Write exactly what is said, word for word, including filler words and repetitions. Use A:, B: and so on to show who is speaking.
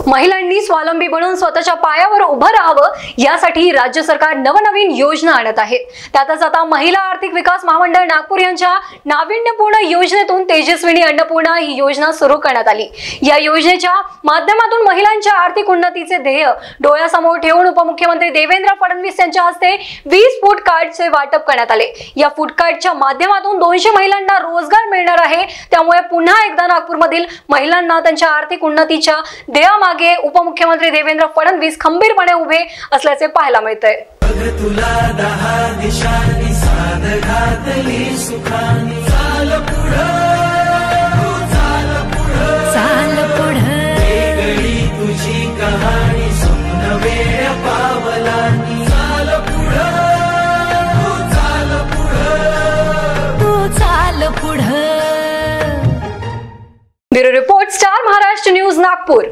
A: महिलांनी स्वावलंबी बनून स्वतःच्या पायावर उभं राहावं यासाठी राज्य सरकार नवनवीन योजना आणत आहे। त्यातच आता महिला आर्थिक विकास महामंडळ नागपूर यांच्या नाविन्यपूर्ण योजनेतून तेजस्विनी अन्नपूर्णा ही योजना सुरू करण्यात आली। या योजनेच्या माध्यमातून महिलांच्या आर्थिक उन्नतीचे ध्येय डोळ्यासमोर ठेवून उपमुख्यमंत्री देवेंद्र फडणवीस यांच्या हस्ते वीस फूड कार्डचे वाटप करण्यात आले। या फूड कार्डच्या माध्यमातून दोनशे महिलांना रोजगार मिळणार आहे। त्यामुळे पुन्हा एकदा नागपूरमधील महिलांना त्यांच्या आर्थिक उन्नतीच्या ध्येयामागे उपमुख्यमंत्री देवेंद्र फडणवीस खंबीरपणे उभे असल्याचे पाहायला मिळते। Bureau report, star Maharashtra news, Nagpur.